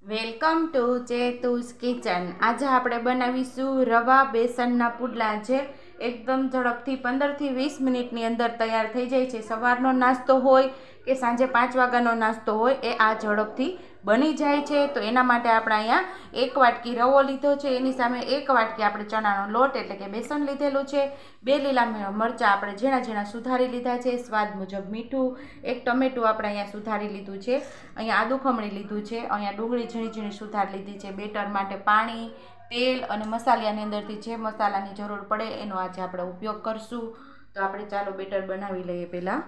Welcome to ચેતુસ kitchen. આજે આપણે બનાવીશું રવા બેસનના પુડલા જે એકદમ ઝડપથી 15 થી 20 મિનિટની અંદર તૈયાર થઈ જાય છે। સવારનો નાસ્તો હોય કે સાંજે 5 વાગ્યાનો નાસ્તો હોય એ આ ઝડપથી બની જાય છે। તો એના માટે આપણે અહીંયા 1 વાટકી રવો લીધો છે, એની સામે 1 વાટકી આપણે ચણાનો લોટ એટલે કે બેસન લીધેલું છે। 2 લીલા મરચાં આપણે ઝીણા ઝીણા સુધારી લીધા છે, સ્વાદ મુજબ મીઠું, 1 ટમેટું આપણે અહીંયા સુધારી લીધું છે, અહીંયા આદુ ખમણી લીધું છે, અહીંયા ડુંગળી ઝીણી ઝીણી સુધારી લીધી છે। બેટર માટે પાણી, તેલ અને મસાલાની અંદરથી જે મસાલાની જરૂર પડે એનો આજે આપણે ઉપયોગ કરશું। તો આપણે ચાલો બેટર બનાવી લઈએ। પહેલાં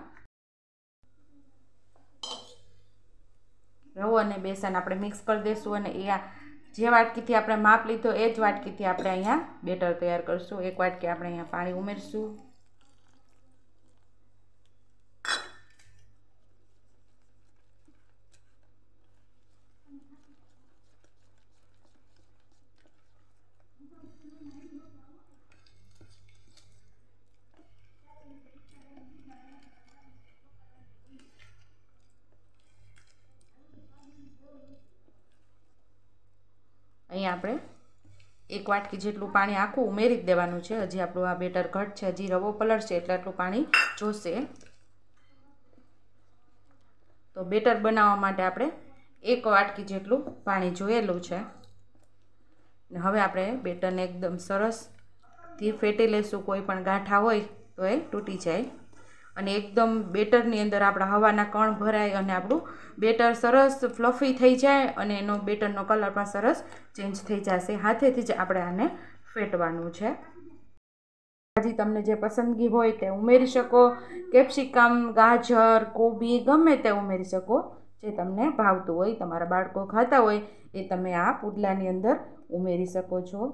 રવો અને બેસન આપણે મિક્સ કરી દઈશું અને એ જે વાટકીથી આપણે માપ લીધો એ જ વાટકીથી આપણે અહીંયા બેટર તૈયાર કરશું। 1 વાટકી આપણે અહીંયા પાણી ઉમેરશું। અહીંયા આપણે 1 વાટકી જેટલું પાણી આખું ઉમેરી જ દેવાનું છે। હજી આપણું આ બેટર ઘટ છે, હજી રવો પલળશે એટલે આટલું પાણી જોશે। તો બેટર બનાવવા માટે આપણે 1 વાટકી જેટલું પાણી જોયેલું છે। હવે આપણે બેટરને એકદમ સરસથી ફેટી લઈશું, કોઈ પણ ગાંઠા હોય તો એ તૂટી જાય અને એકદમ બેટરની અંદર આપણા હવાના કણ ભરાય અને આપણું બેટર સરસ ફ્લફી થઈ જાય અને એનો બેટરનો કલર પણ સરસ ચેન્જ થઈ જશે। હાથેથી જ આપણે આને ફેટવાનું છે। હજી તમને જે પસંદગી હોય તે ઉમેરી શકો, કેપ્સિકમ, ગાજર, કોબી ગમે તે ઉમેરી શકો, જે તમને ભાવતું હોય, તમારા બાળકો ખાતા હોય એ તમે આ પુડલાની અંદર ઉમેરી શકો છો।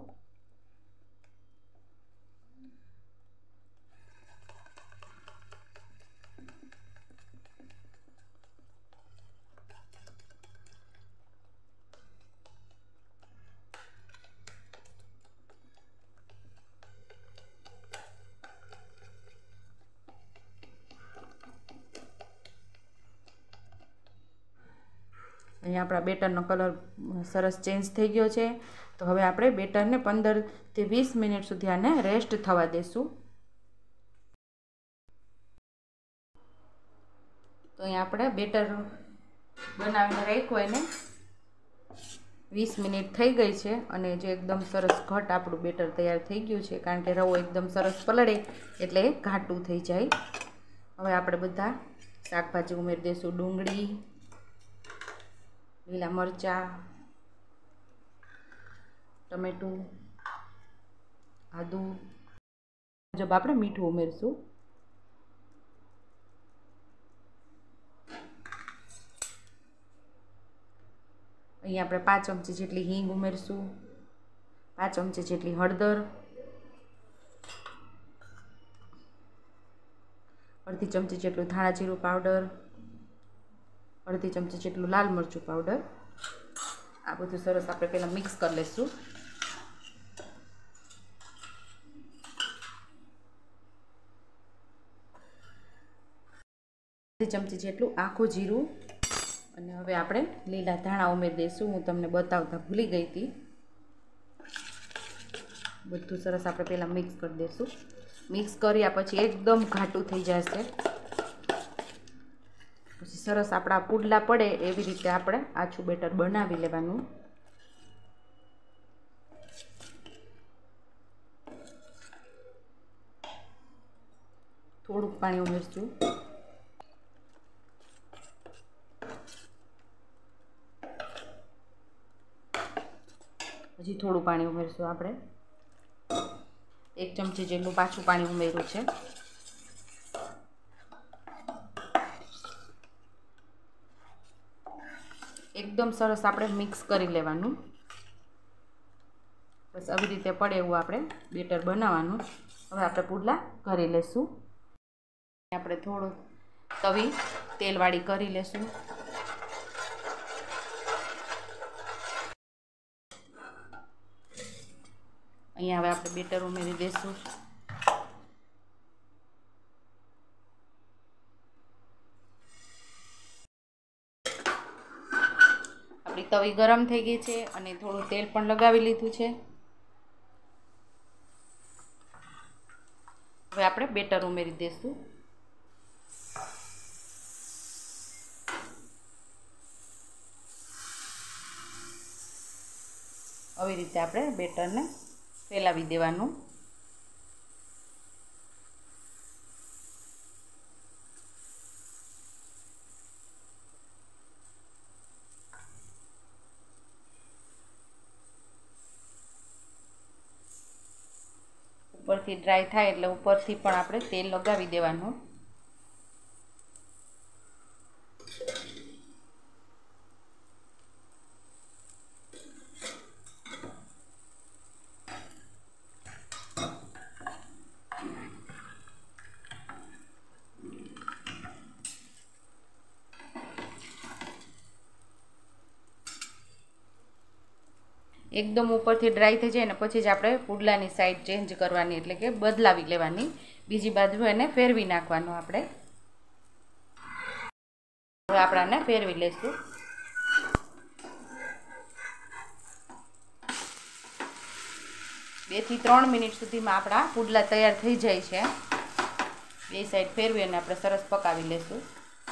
અહીંયા આપણા બેટરનો કલર સરસ ચેન્જ થઈ ગયો છે। તો હવે આપણે બેટરને 15 થી 20 મિનિટ સુધી આને રેસ્ટ થવા દેશું। તો અહીંયા આપણે બેટર બનાવીને રાખ્યું એને 20 મિનિટ થઈ ગઈ છે અને જે એકદમ સરસ ઘટ આપણું બેટર તૈયાર થઈ ગયું છે, કારણ કે રવો એકદમ સરસ પલળે એટલે ઘાટું થઈ જાય। હવે આપણે બધા શાકભાજી ઉમેરી દઈશું, ડુંગળી, લીલા મરચાં, ટમેટું, આદુ મુજબ આપણે મીઠું ઉમેરશું। અહીંયા આપણે 5 ચમચી જેટલી હિંગ ઉમેરશું, 5 ચમચી જેટલી હળદર, અડધી ચમચી જેટલું ધાણા જીરું પાવડર, અડધી ચમચી જેટલું લાલ મરચું પાવડર। આ બધું સરસ આપણે પહેલાં મિક્સ કરી લઈશું। અડધી ચમચી જેટલું આખું જીરું અને હવે આપણે લીલા ધાણા ઉમેરી દઈશું। હું તમને બતાવતા ભૂલી ગઈ હતી। બધું સરસ આપણે પહેલાં મિક્સ કરી દઈશું। મિક્સ કર્યા પછી એકદમ ઘાટું થઈ જશે, પછી સરસ આપણા પુડલા પડે એવી રીતે આપણે આછું બેટર બનાવી લેવાનું। થોડુંક પાણી ઉમેરશું, હજી થોડું પાણી ઉમેરશું। આપણે 1 ચમચી જેટલું પાછું પાણી ઉમેર્યું છે। એકદમ સરસ આપણે મિક્સ કરી લેવાનું। બસ આવી રીતે પડે એવું આપણે બેટર બનાવવાનું। હવે આપણે પુડલા કરી લેશું। આપણે થોડું તવી તેલવાળી કરી લેશું। અહીંયા હવે આપણે બેટર ઉમેરી દઈશું। આપણી તવી ગરમ થઈ ગઈ છે અને થોડું તેલ પણ લગાવી લીધું છે. હવે આપણે બેટર ઉમેરી દઈશું. આવી રીતે આપણે બેટરને ફેલાવી દેવાનું. ઉપરથી ડ્રાય થાય એટલે ઉપરથી પણ આપણે તેલ લગાવી દેવાનું. એકદમ ઉપરથી ડ્રાય થઈ જાય ને પછી જ આપણે પુડલાની સાઈડ ચેન્જ કરવાની, એટલે કે બદલાવી લેવાની. બીજી બાજુ એને ફેરવી નાખવાનું. આપણે હવે આપણાને ફેરવી લઈશું. બે થી 3 મિનિટ સુધીમાં આપણા પુડલા તૈયાર થઈ જાય છે. બે સાઈડ ફેરવી અને આપણે સરસ પકાવી લઈશું.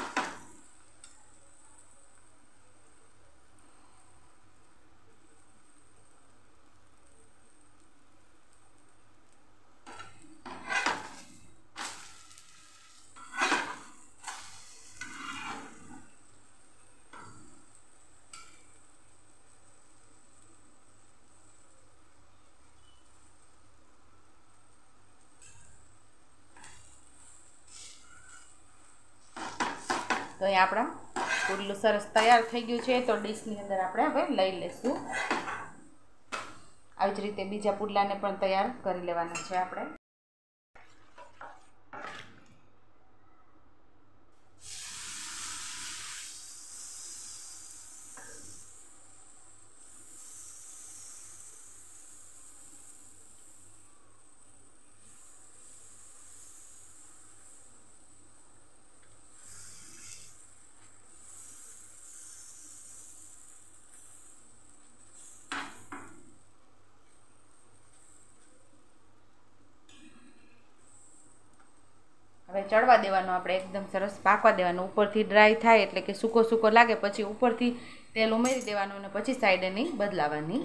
તો અહીં આપણા પુડલું સરસ તૈયાર થઈ ગયું છે. તો ડીશની અંદર આપણે હવે લઈ લઈશું. આવી જ રીતે બીજા પુડલાને પણ તૈયાર કરી લેવાના છે આપણે. હવે ચડવા દેવાનું. આપણે એકદમ સરસ પાકવા દેવાનું. ઉપરથી ડ્રાય થાય એટલે કે સૂકો સૂકો લાગે પછી ઉપરથી તેલ ઉમેરી દેવાનું અને પછી સાઈડ એની બદલાવાની.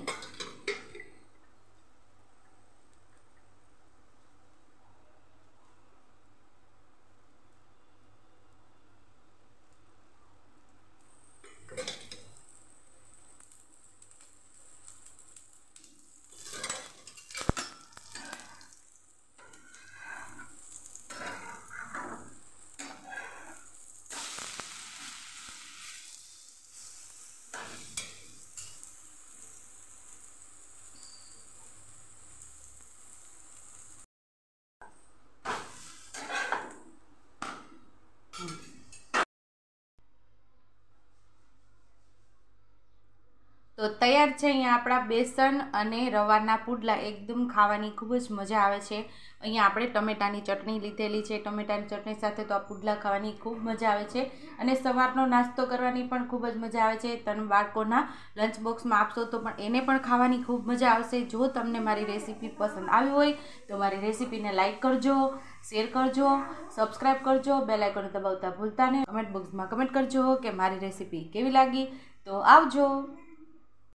તો તૈયાર છે અહીંયા આપણા બેસન અને રવાના પુડલા. એકદમ ખાવાની ખૂબ જ મજા આવે છે. અહીંયા આપણે ટમેટાની ચટણી લીધેલી છે. ટમેટાની ચટણી સાથે તો આ પુડલા ખાવાની ખૂબ મજા આવે છે અને સવારનો નાસ્તો કરવાની પણ ખૂબ જ મજા આવે છે. તમે બાળકોના લંચ બોક્સમાં આપશો તો પણ એને પણ ખાવાની ખૂબ મજા આવશે. જો તમને મારી રેસીપી પસંદ આવી હોય તો મારી રેસીપીને લાઇક કરજો, શેર કરજો, સબસ્ક્રાઈબ કરજો, બેલ આઇકોન દબાવતા ભૂલતા નહીં. કમેન્ટ બોક્સમાં કમેન્ટ કરજો કે મારી રેસીપી કેવી લાગી. તો આવજો.